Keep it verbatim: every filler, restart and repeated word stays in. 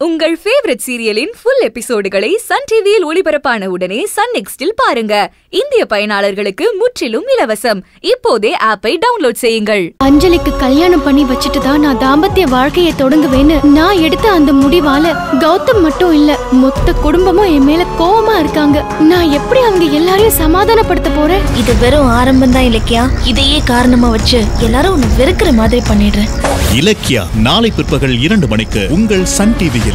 உங்கள் ஃபேவரட் சீரியலின் ஃபுல் எபிசோடுகளை சன் டிவியில் ஒளிபரப்பான உடனே சன் நெக்ஸ்டில் பாருங்க. இந்திய பயனாளர்களுக்கு முற்றிலும் இலவசம். இப்போதே ஆப்பை டவுன்லோட் செய்யுங்கள். அஞ்சலிக்கு கல்யாணம் பண்ணி வச்சிட்டு தான் நான் தாம்பத்திய வாழ்க்கையை தொடங்குவேன்னு நான் எடுத்த அந்த முடிவால கௌதம் மட்டும் இல்ல, மொத்த குடும்பமும் என் மேல கோவமா இருக்காங்க. நான் எப்படி அவங்க எல்லாரையும் சமாதானப்படுத்த போறேன்? இது வெறும் ஆரம்பம் தான் இலக்கியா. இதையே காரணமா வச்சு எல்லாரும் உன்னை வெறுக்கிற மாதிரி பண்ணிடுறேன். இலக்கியா நாளை பிற்பகல் இரண்டு மணிக்கு உங்கள் சன் டிவியில்.